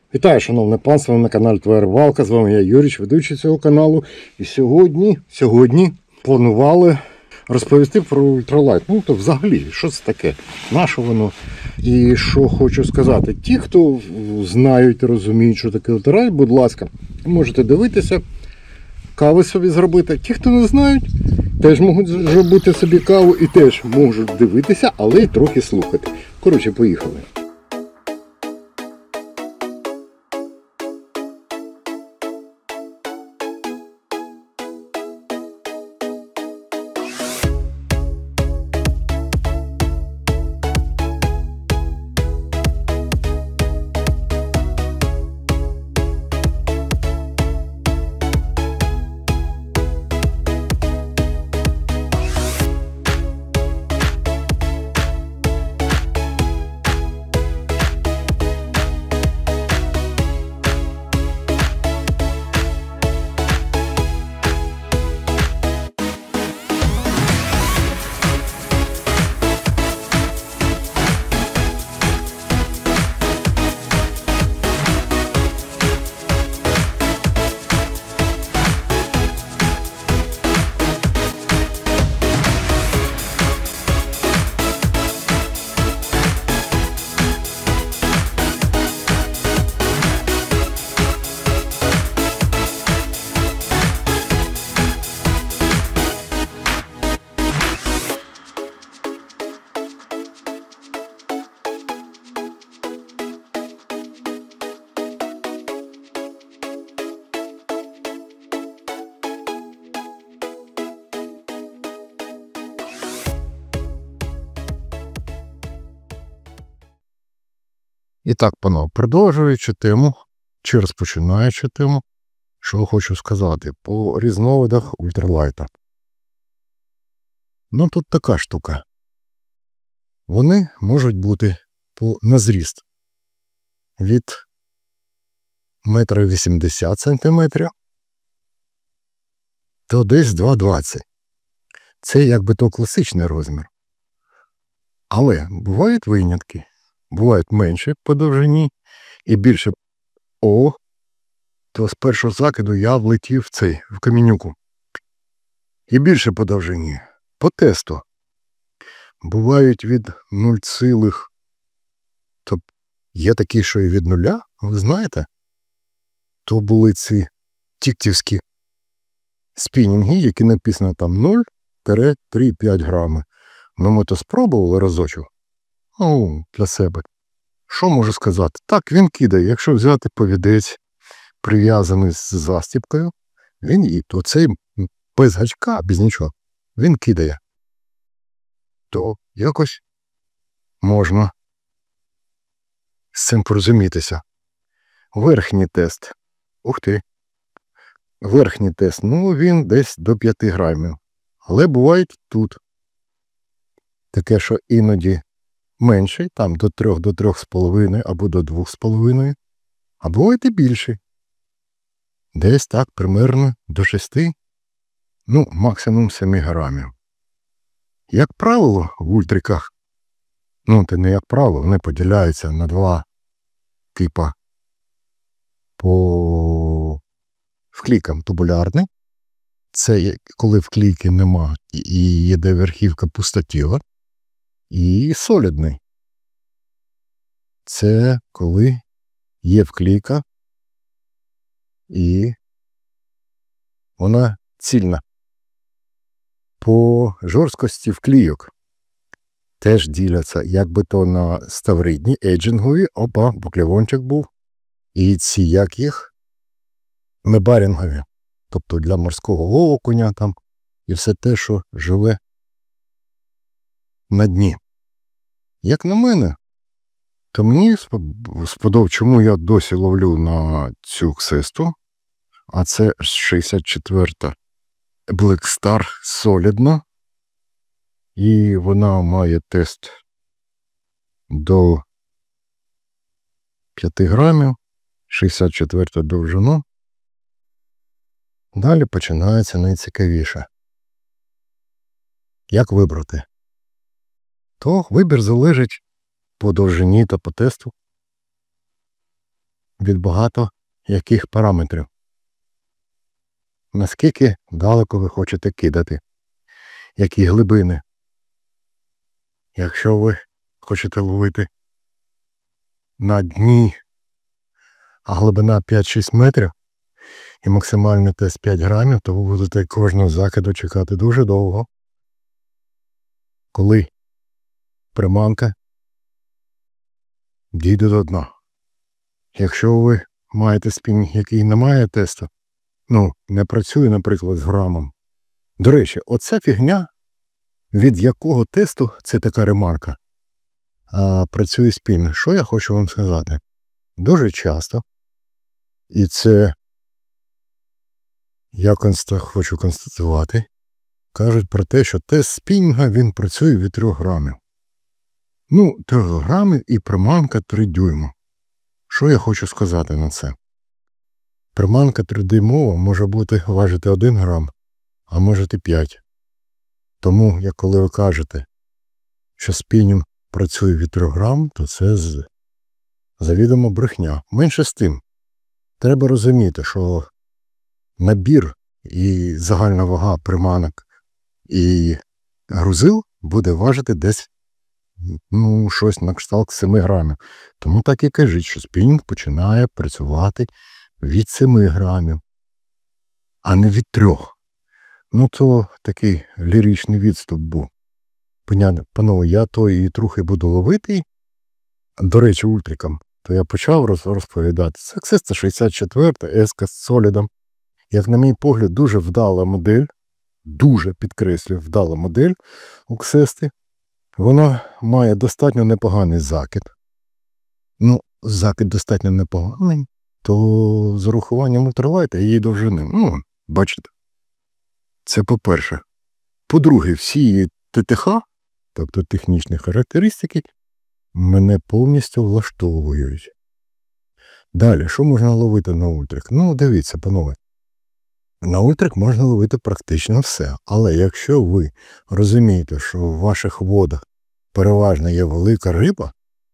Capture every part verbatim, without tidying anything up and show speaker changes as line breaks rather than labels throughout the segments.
Вітаю, шановне панство, на каналі Твоя Рибалка. З вами я, Юріч, ведучий цього каналу. І сьогодні, сьогодні планували розповісти про ультралайт. Ну, то взагалі, що це таке? На що воно? І що хочу сказати. Ті, хто знають і розуміють, що таке ультралайт, будь ласка, можете дивитися, кави собі зробити. Ті, хто не знають, теж можуть зробити собі каву і теж можуть дивитися, але й трохи слухати. Коротше, поїхали.
І так, панове, продовжуючи тему, чи розпочинаючи тему, що хочу сказати по різновидах ультралайта. Ну, тут така штука. Вони можуть бути по на зріст від метра вісімдесят сантиметрів до десь два двадцять. Це якби то класичний розмір. Але бувають винятки. Бувають менше по довжині і більше. О, то з першого закиду я влетів в цей, в камінюку. І більше по довжині. По тесту. Бувають від нуль, тобто є такі, що і від нуля, ви знаєте? То були ці тіктівські спінінги, які написано там нуль - три цілих п'ять грами. Ну, ми то спробували разочок. Ну, для себе. Що можу сказати? Так, він кидає. Якщо взяти повідець, прив'язаний з застіпкою, він і то цей без гачка, без нічого, він кидає. То якось можна з цим порозумітися. Верхній тест. Ух ти. Верхній тест, ну він десь до п'яти грамів. Але бувають тут таке, що іноді менший, там до трьох, до трьох з половиною або до двох з половиною, а буває і більший. Десь так, примерно до шести, ну, максимум семи грамів. Як правило, в ультриках, ну, це не як правило, вони поділяються на два типа по вклійкам тубулярний. Це коли вклійки нема і є де верхівка пустотіла. І солідний. Це коли є вклійка і вона цільна. По жорсткості вклійок теж діляться, як би то на ставридні, еджингові, опа, поклевончик був. І ці, як їх, мебарінгові, тобто для морського окуня там, і все те, що живе на дні. Як на мене, то мені сподобалося, чому я досі ловлю на цю ксисту, а це шістдесят четверта Black Star солідна, і вона має тест до п'яти грамів, шістдесят четверта довжина. Далі починається найцікавіше. Як вибрати? То вибір залежить по довжині та по тесту. від багато яких параметрів. Наскільки далеко ви хочете кидати, які глибини. Якщо ви хочете ловити на дні, а глибина п'ять-шість метрів і максимальний тест п'ять грамів, то ви будете кожного закиду чекати дуже довго. Коли приманка дійде до дна. Якщо ви маєте спінінг, який не має тесту, ну, не працює, наприклад, з грамом. До речі, оця фігня, від якого тесту, це така ремарка, а працює спінінг. Що я хочу вам сказати? Дуже часто, і це я конста, хочу констатувати, кажуть про те, що тест спінінга, він працює від трьох грамів. Ну, три грами і приманка три дюйма. Що я хочу сказати на це? Приманка тридюймова може бути важити один грам, а можете п'ять. Тому, як коли ви кажете, що спінінг працює від трьох грам, то це з... завідомо брехня. Менше з тим. Треба розуміти, що набір і загальна вага приманок і грузил буде важити десь, ну, щось на кшталт семи грамів. Тому так і кажіть, що спінінг починає працювати від семи грамів, а не від трьох. Ну, то такий ліричний відступ був. Понятно, панове, я то і трохи буду ловити, до речі, ультриком, то я почав розповідати. Це Access шістдесят чотири, еска з солідом. Як на мій погляд, дуже вдала модель, дуже, підкреслюю, вдала модель Access. Вона має достатньо непоганий закид. Ну, закид достатньо непоганий, то з урахуванням ультралайта і її довжини. Ну, бачите. Це по-перше. По-друге, всі її ТТХ, тобто технічні характеристики, мене повністю влаштовують. Далі, що можна ловити на ультрик? Ну, дивіться, панове. На ультрик можна ловити практично все. Але якщо ви розумієте, що в ваших водах переважно є велика риба,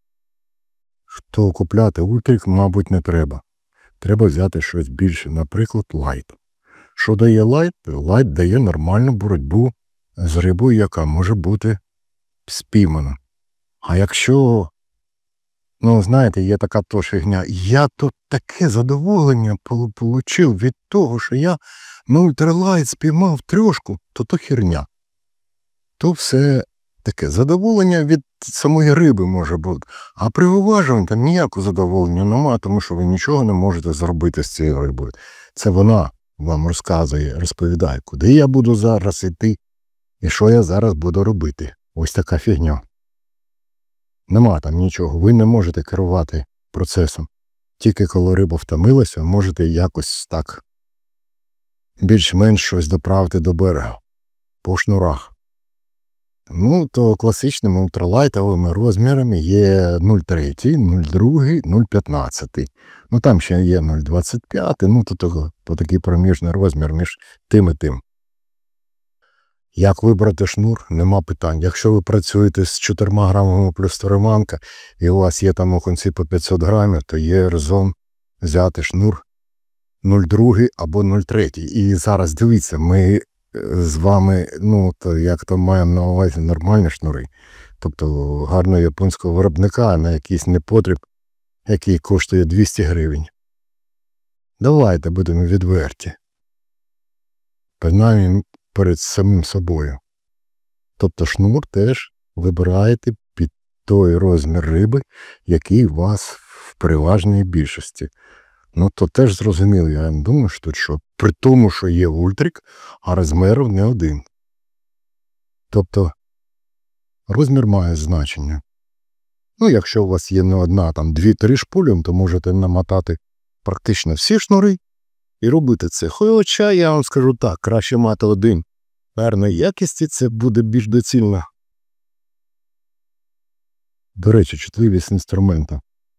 то купляти ультрик, мабуть, не треба. Треба взяти щось більше, наприклад, лайт. Що дає лайт? Лайт дає нормальну боротьбу з рибою, яка може бути спіймана. А якщо, ну, знаєте, є така то фігня, я тут таке задоволення отримав від того, що я на ультралайт спіймав трьошку, то то херня. То все таке задоволення від самої риби може бути. А при виважуванні там ніякого задоволення немає, тому що ви нічого не можете зробити з цією рибою. Це вона вам розказує, розповідає, куди я буду зараз йти і що я зараз буду робити. Ось така фігня. Нема там нічого, ви не можете керувати процесом. Тільки коли риба втомилася, можете якось так більш-менш щось доправити до берега. По шнурах. Ну, то класичними ультралайтовими розмірами є нуль три, нуль два, нуль п'ятнадцять. Ну, там ще є нуль двадцять п'ять, ну, то, то, то такий проміжний розмір між тим і тим. Як вибрати шнур? Нема питань. Якщо ви працюєте з чотирма грамами плюс приманка, і у вас є там окунці по п'ятсот грамів, то є резон взяти шнур нуль два або нуль три. І зараз, дивіться, ми з вами, ну, то як то маємо на увазі нормальні шнури. Тобто гарного японського виробника, а не якийсь непотріб, який коштує двісті гривень. Давайте будемо відверті. Принаймні перед самим собою. Тобто шнур теж вибираєте під той розмір риби, який у вас в переважній більшості. Ну, то теж зрозуміло, я думаю, що, що при тому, що є ультрик, а розмірів не один. Тобто розмір має значення. Ну, якщо у вас є не одна, там, дві-три шпулі, то можете намотати практично всі шнури і робити це. Хоча, я вам скажу так, краще мати один. Гарної якісті це буде більш доцільно. До речі, чутливість інструмента.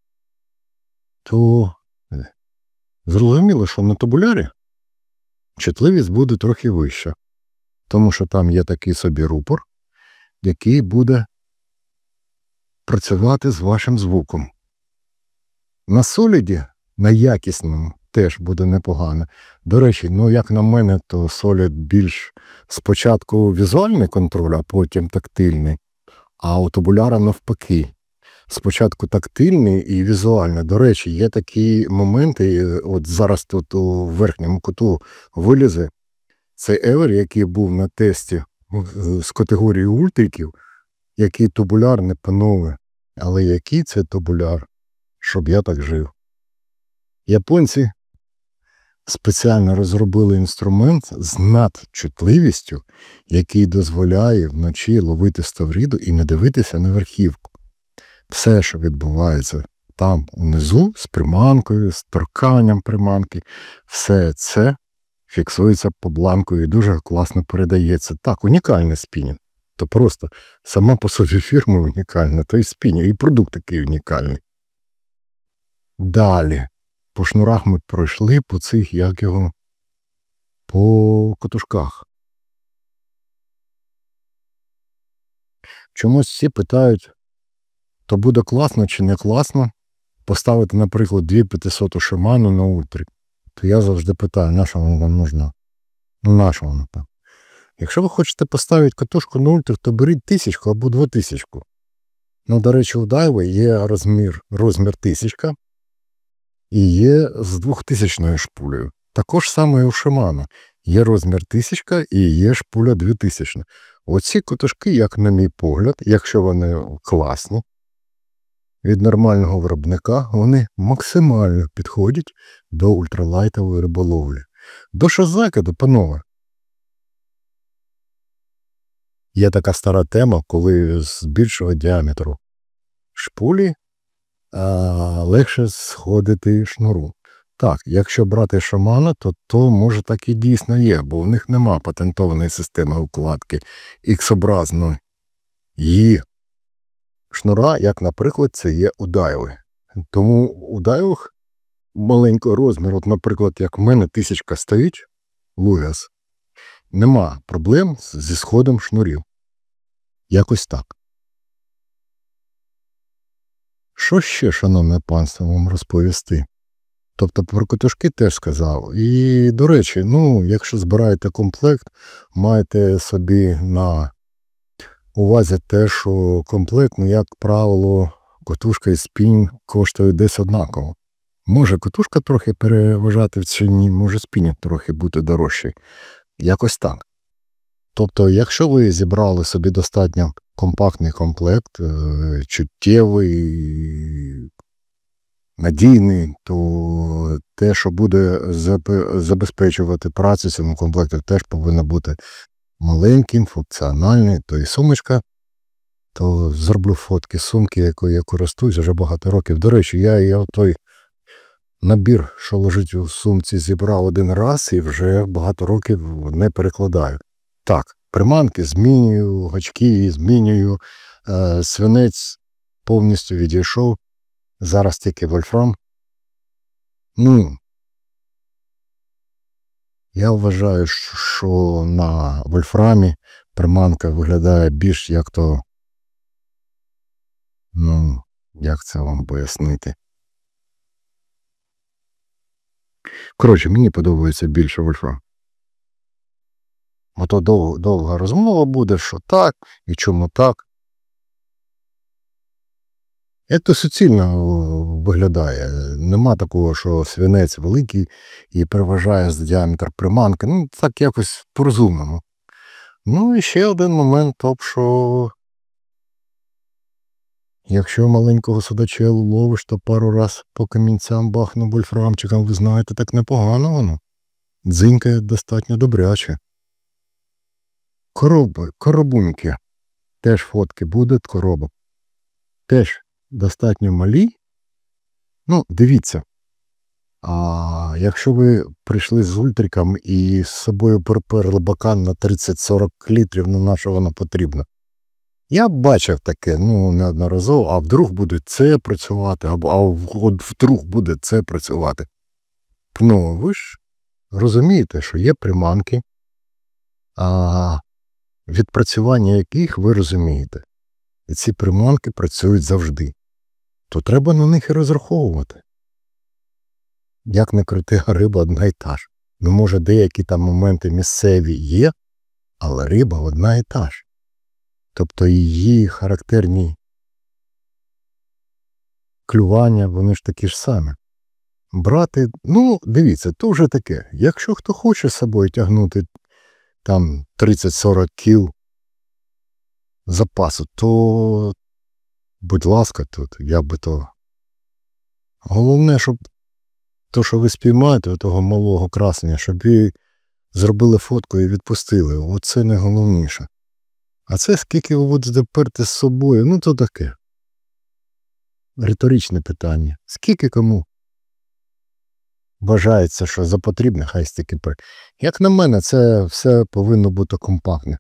То зрозуміло, що на табулярі чутливість буде трохи вища. Тому що там є такий собі рупор, який буде працювати з вашим звуком. На соліді на якісному теж буде непогано. До речі, ну як на мене, то Solid більш спочатку візуальний контроль, а потім тактильний, а у Tubular навпаки. Спочатку тактильний і візуальний. До речі, є такі моменти, от зараз тут у верхньому куту вилізе цей Ever, який був на тесті з категорії ультриків, який Tubular не панове. Але який це Tubular, щоб я так жив. Японці спеціально розробили інструмент з надчутливістю, який дозволяє вночі ловити ставриду і не дивитися на верхівку. Все, що відбувається там унизу, з приманкою, з торканням приманки, все це фіксується по бланку і дуже класно передається. Так, унікальний спінінг. То просто сама по собі фірма унікальна, то і спінінг, і продукт такий унікальний. Далі. По шнурах ми пройшли, по цих, як його, по катушках. Чомусь всі питають, то буде класно чи не класно поставити, наприклад, дві п'ятисот Shimano на ультрик. То я завжди питаю, на що вона вам нужна? Ну, на що вона там? Якщо ви хочете поставити катушку на ультрик, то беріть тисячку або двотисячку. Ну, до речі, у Daiwa є розмір, розмір тисячка і є з двохтисячною шпулею. Також саме і у Shimano. Є розмір тисячка і є шпуля двотисячна. Оці катушки, як на мій погляд, якщо вони класні, від нормального виробника, вони максимально підходять до ультралайтової риболовлі. До шозакиду, панове. Є така стара тема, коли з більшого діаметру шпулі а, легше сходити шнуру. Так, якщо брати Shimano, то, то може так і дійсно є, бо в них нема патентованої системи укладки X-образної. Є шнура, як, наприклад, це є у Daiwa. Тому у Daiwa маленький розмір, от, наприклад, як в мене тисячка стоїть, Лугас, нема проблем зі сходом шнурів. Якось так. Що ще, шановне панство, вам розповісти? Тобто про катушки теж сказав. І, до речі, ну, якщо збираєте комплект, маєте собі на увазі те, що комплект, ну, як правило, катушка і спінінг коштують десь однаково. Може катушка трохи переважати в ціні, може спінінг трохи бути дорожчий. Якось так. Тобто, якщо ви зібрали собі достатньо компактний комплект, чуттєвий, надійний, то те, що буде забезпечувати працю цьому комплекту, теж повинно бути маленьким, функціональним. То і сумочка, то зроблю фотки сумки, якою я користуюсь вже багато років. До речі, я, я той набір, що лежить у сумці, зібрав один раз і вже багато років не перекладаю. Так, приманки змінюю, гачки змінюю, е, свинець повністю відійшов. Зараз тільки вольфрам. Ну, я вважаю, що на вольфрамі приманка виглядає більш як то, ну, як це вам пояснити. Коротше, мені подобається більше вольфрам. Ото дов, довга розмова буде, що так і чому так. Це суцільно виглядає. Нема такого, що свинець великий і переважає з діаметр приманки. Ну, так якось по-розумному. Ну і ще один момент, топ, що якщо маленького судачелу ловиш, то пару раз по камінцям бахну вольфрамчиком, ви знаєте, так непогано воно. Дзинькає достатньо добряче. Короби, коробуньки. Теж фотки будуть коробок. Теж достатньо малі. Ну, дивіться. А якщо ви прийшли з ультриком і з собою приперли бакан на тридцять-сорок літрів, ну на що воно потрібно? Я бачив таке, ну, неодноразово, а вдруг буде це працювати, або а вдруг буде це працювати. Ну, ви ж розумієте, що є приманки, а відпрацювання яких ви розумієте. І ці приманки працюють завжди. То треба на них і розраховувати. як не крути, риба одна і та ж. Ну, може, деякі там моменти місцеві є, але риба одна і та ж. Тобто її характерні клювання, вони ж такі ж самі. Брати, ну, дивіться, то вже таке. Якщо хто хоче з собою тягнути там тридцять-сорок кіл запасу, то, будь ласка, тут, я би то... Головне, щоб то, що ви спіймаєте, того малого красення, щоб ви зробили фотку і відпустили. Оце найголовніше. А це скільки ви будете перти з собою, ну то таке. Риторичне питання. Скільки кому вважається, що за потрібне, хай стільки пер. Як на мене, це все повинно бути компактне.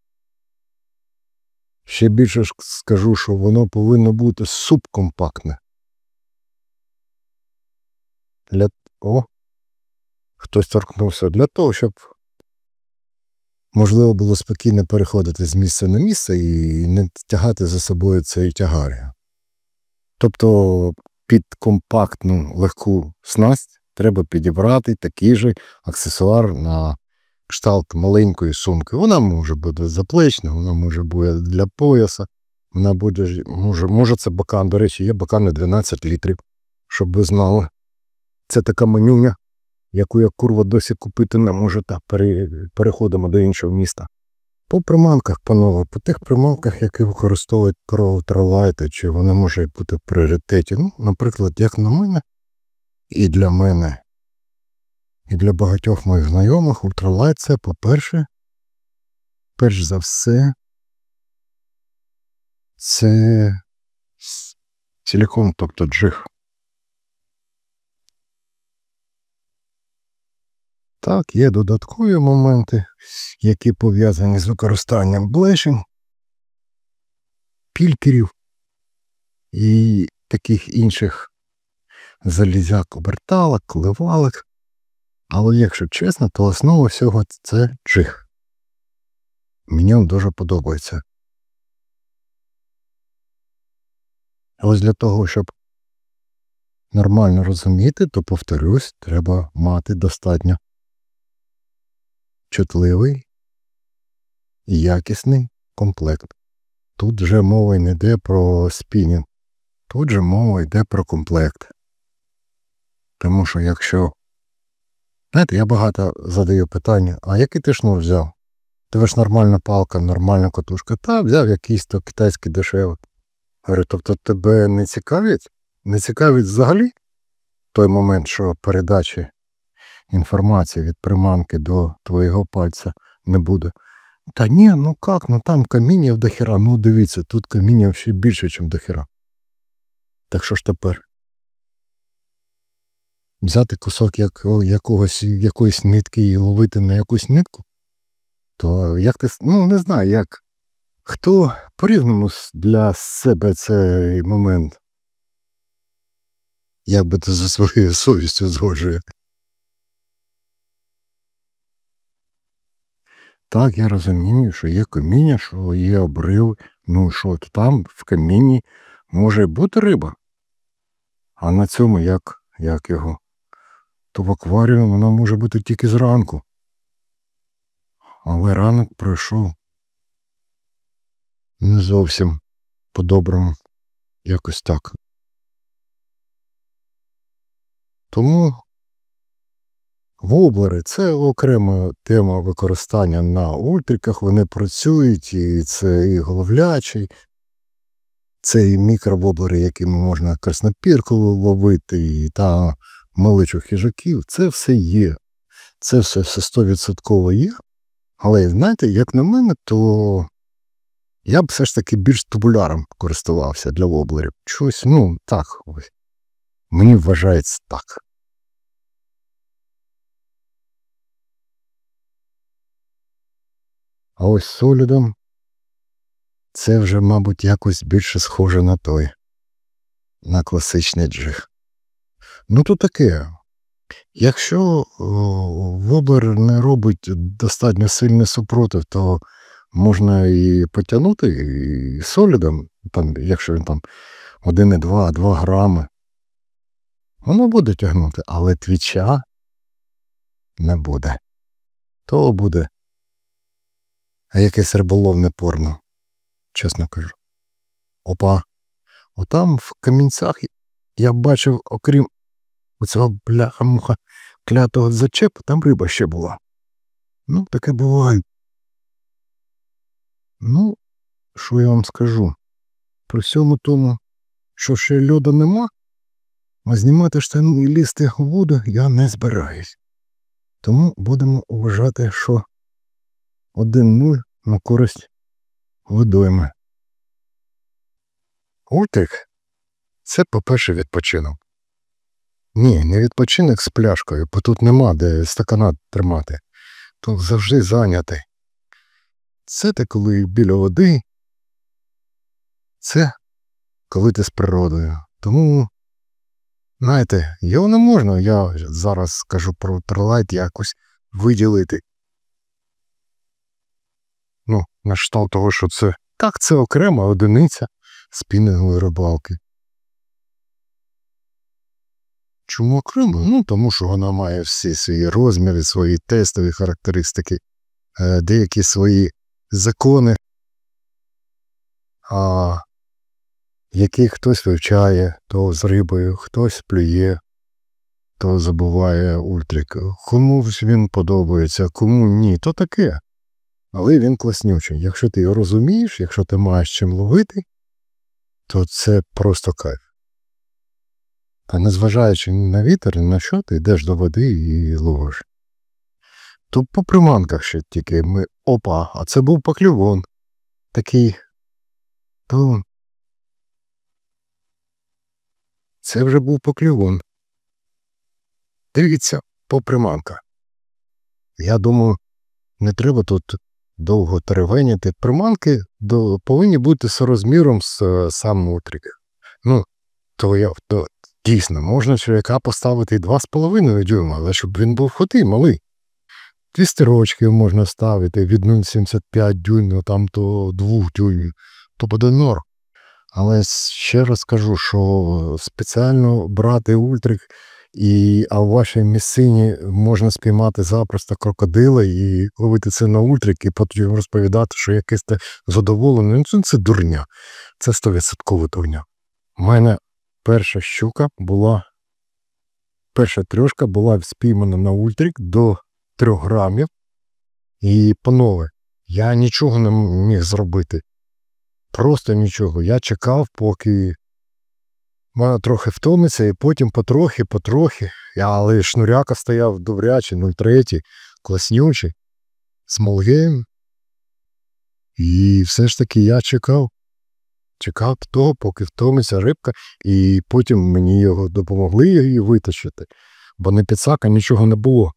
Ще більше скажу, що воно повинно бути субкомпактне. Для... О, хтось торкнувся. Для того, щоб можливо було спокійно переходити з місця на місце і не тягати за собою цей тягар. Тобто під компактну легку снасть треба підібрати такий же аксесуар на кшталт маленької сумки. Вона може бути заплечна, вона може бути для пояса, вона буде, може, може це бакан. До речі, є бакан на дванадцять літрів, щоб ви знали. Це така манюня, яку я, курва, досі купити не можу, та переходимо до іншого міста. По приманках, панове, по тих приманках, які використовують про ультралайти, чи вони можуть бути в пріоритеті. Ну, наприклад, як на мене, і для мене, і для багатьох моїх знайомих, ультралайт – це, по-перше, перш за все, це силікон, тобто джиг. Так, є додаткові моменти, які пов'язані з використанням блешень, пількерів і таких інших залізяк, оберталок, кливалок. Але, якщо чесно, то основа всього – це джиг. Мені він дуже подобається. Ось для того, щоб нормально розуміти, то, повторюсь, треба мати достатньо чутливий і якісний комплект. Тут вже мова не йде про спінінг, тут же мова йде про комплект. Тому що якщо... Знаєте, я багато задаю питання, а який ти шнур взяв? Тебе ж нормальна палка, нормальна котушка. Та, взяв якийсь то китайський дешевий. Говорю, тобто тебе не цікавить? Не цікавить взагалі той момент, що передачі інформації від приманки до твоєго пальця не буде. Та ні, ну як, ну там каміння до хіра. Ну дивіться, тут каміння ще більше, ніж до хіра. Так що ж тепер? Взяти кусок як, якогось, якоїсь нитки і ловити на якусь нитку? То як ти, ну не знаю, як. Хто по-різному для себе цей момент? Як би ти за своєю совістю згоджує? Так, я розумію, що є каміння, що є обрив, ну що, там в камінні може бути риба. А на цьому як, як його? То в акваріумі вона може бути тільки зранку. Але ранок пройшов не зовсім по-доброму. Якось так. Тому воблери – це окрема тема використання на ультриках. Вони працюють, і це і головлячий, це і мікровоблери, якими можна краснопірку ловити, і та маличих хижаків. Це все є. Це все, все сто відсотків є. Але, знаєте, як на мене, то я б все ж таки більш тубуляром користувався для воблерів. Щось, ну, так, ось. Мені вважається так. А ось солідом це вже, мабуть, якось більше схоже на той, на класичний джиг. Ну, то таке. Якщо о, воблер не робить достатньо сильний супротив, то можна і потягнути і солідом, там, якщо він там один і два, два грами. Воно буде тягнути, але твіча не буде. То буде а якесь риболовне порно, чесно кажу. Опа, отам в камінцях я бачив, окрім оцього бляха-муха клятого зачепу, там риба ще була. Ну, таке буває. Ну, що я вам скажу? При всьому тому, що ще льоду нема, а знімати штани і лізти в воду я не збираюсь. Тому будемо вважати, що один нуль на користь водойми. Ультрик – це, по-перше, відпочинок. Ні, не відпочинок з пляшкою, бо тут нема де стакана тримати. Тут завжди зайнятий. Це ти коли біля води, це коли ти з природою. Тому, знаєте, його не можна, я зараз скажу про ультралайт, якось виділити. Ну, на кшталт того, що це, так, це окрема одиниця спінінгової рибалки. Чому окремо? Ну, тому що вона має всі свої розміри, свої тестові характеристики, деякі свої закони, а які хтось вивчає, то з рибою, хтось плює, то забуває ультрик. Комусь він подобається, кому ні, то таке. Але він класнючий. Якщо ти його розумієш, якщо ти маєш чим ловити, то це просто кайф. А незважаючи на вітер, на що, ти йдеш до води і ловиш. То по приманках ще тільки ми, опа, а це був покльовон. Такий, то це вже був покльовон. Дивіться, по приманках. Я думаю, не треба тут довго теревеніти. Приманки до, повинні бути сорозміром з самим ультриком. Ну, то я, то, дійсно, можна черв'яка поставити два з половиною дюйма, але щоб він був хотий, малий. Дві стирочки можна ставити від нуль цілих сімдесят п'ять дюймів там до двох дюймів, то буде норм. Але ще раз кажу, що спеціально брати ультрик, і, а в вашій місцині можна спіймати запросто крокодила і ловити це на ультрик, і потім розповідати, що якесь те задоволене. Ну, це, це дурня. Це сто відсотків дурня. У мене перша щука була, перша трьошка була спіймана на ультрик до трьох грамів. І, панове, я нічого не міг зробити. Просто нічого. Я чекав, поки вона трохи втомиться, і потім потрохи, потрохи. Але шнуряка стояв добрячий, нуль три, класнючий, смолгейм. І все ж таки я чекав. Чекав того, поки втомиться рибка, і потім мені його допомогли її витащити. Бо не підсака, нічого не було.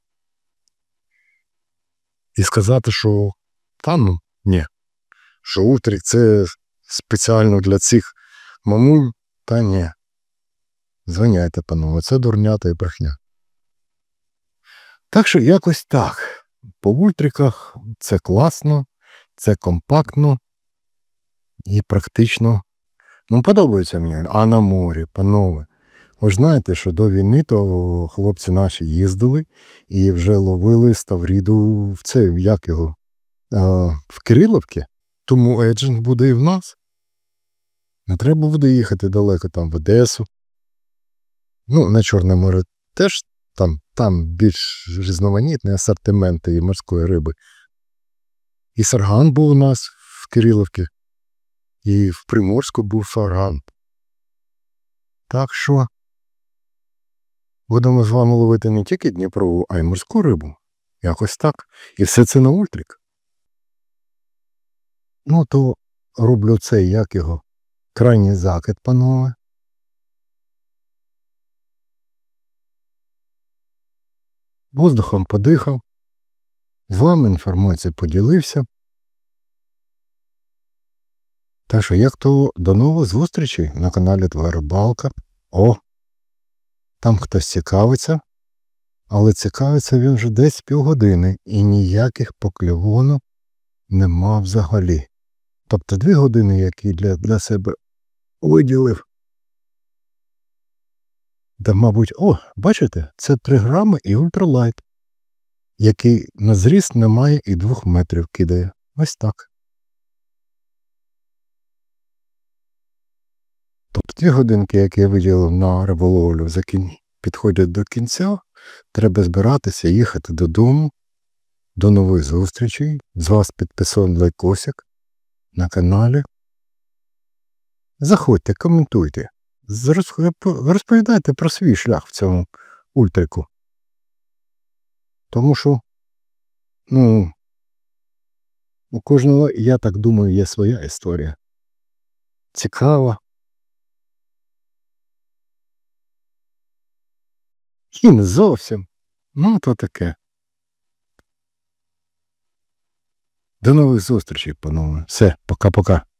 І сказати, що та ну, ні. Що ультрик це спеціально для цих мамуль, та ні. Звиняйте, панове, це дурнята і брехня. Так що якось так. По ультриках це класно, це компактно і практично, ну, подобається мені. А на морі, панове. Ви ж знаєте, що до війни то хлопці наші їздили і вже ловили ставріду в це, як його, а, в Кириловці. Тому еджент буде і в нас. Не треба буде їхати далеко, там, в Одесу. Ну, на Чорне море теж там, там більш різноманітні асортименти і морської риби. І сарган був у нас в Кириловці, і в Приморську був сарган. Так що будемо з вами ловити не тільки Дніпрову, а й морську рибу. Якось так. І все це на ультрик. Ну, то роблю цей, як його, крайній закид, панове. Воздухом подихав. З вами інформацією поділився. Так що, як то, до нових зустрічей на каналі Твоя Рибалка. О, там хтось цікавиться, але цікавиться він вже десь півгодини і ніяких покльовонок нема взагалі. Тобто дві години, які для, для себе виділив, Та, мабуть, о, бачите, це три грами і ультралайт, який на зріст не має і двох метрів кидає. Ось так. Тобто дві годинки, які я виділив на риболовлю, закін... підходять до кінця. Треба збиратися, їхати додому. До нових зустрічей. З вас підписаний лайкосик на каналі. Заходьте, коментуйте. Розповідайте про свій шлях в цьому ультрику. Тому що, ну, у кожного, я так думаю, є своя історія. Цікава. І не зовсім. Ну, то таке. До нових зустрічей, панове. Все, пока-пока.